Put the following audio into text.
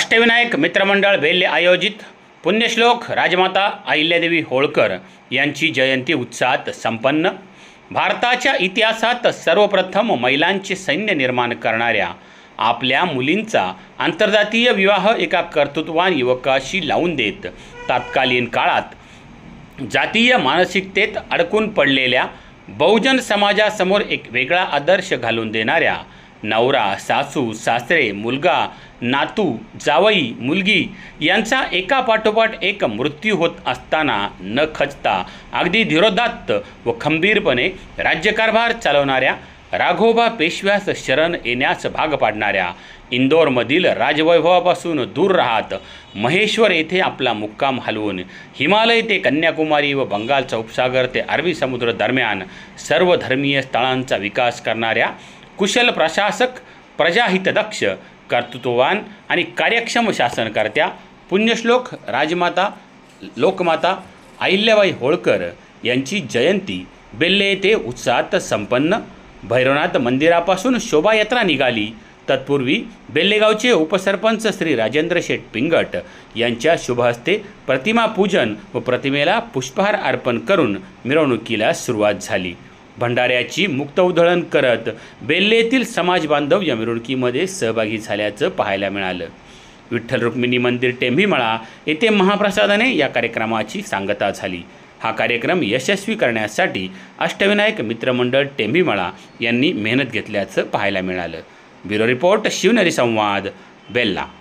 अष्टविनायक मित्रमंडळ बेल्ले आयोजित पुण्यश्लोक राजमाता अहिल्यादेवी होळकर यांची जयंती उत्साहात संपन्न। भारताच्या इतिहासात सर्वप्रथम महिलांचे सैन्य निर्माण करणाऱ्या आपल्या मुलींचा आंतरजातीय विवाह एका कर्तृत्ववान युवकाशी लावून देत तत्कालीन काळात जातीय मानसिकतेत अडकून पडलेल्या बहुजन समाजासमोर एक वेगळा आदर्श घालून देणाऱ्या नवरा, सासू, सासरे, मुलगा, नातू, जावई, मुलगी यांचा एकापाठोपाठ एक मृत्यू होत असताना न खचता अगदी धीरोदात्त व खंबीरपणे राज्यकारभार चालवणाऱ्या राघोबा पेशव्यास शरण येण्यास भाग पाडणाऱ्या इंदोरमधील राजवैभवापासून दूर राहत महेश्वर येथे आपला मुक्काम हलवून हिमालय ते कन्याकुमारी व बंगालचा उपसागर ते अरबी समुद्र दरम्यान सर्व धर्मीय स्थळांचा विकास करणाऱ्या कुशल प्रशासक, प्रजाहितदक्ष, कर्तृत्ववान आणि कार्यक्षम शासनकर्त्या पुण्यश्लोक राजमाता लोकमाता अहिल्याबाई होळकर यांची जयंती बेल्ले येथे उत्साहात संपन्न। भैरवनाथ मंदिरापासून शोभायात्रा निघाली। तत्पूर्वी बेल्लेगावचे उपसरपंच श्री राजेंद्र शेठ पिंगट यांच्या शुभहस्ते प्रतिमा पूजन व प्रतिमेला पुष्पहार अर्पण करून मिरवणुकीला सुरुवात झाली। भंडाऱ्याची मुक्त उधळण करत बेल्ले येथील समाज बांधव या मिरवणुकीमध्ये सहभागी झाल्याचं पाहायला मिळालं। विठ्ठल रुक्मिणी मंदिर टेंभीमळा येथे महाप्रसादाने या कार्यक्रमाची सांगता झाली। हा कार्यक्रम यशस्वी करण्यासाठी अष्टविनायक मित्रमंडळ टेंभीमळा यांनी मेहनत घेतल्याचं पाहायला मिळालं। ब्युरो रिपोर्ट, शिवनेरी संवाद, बेल्ला।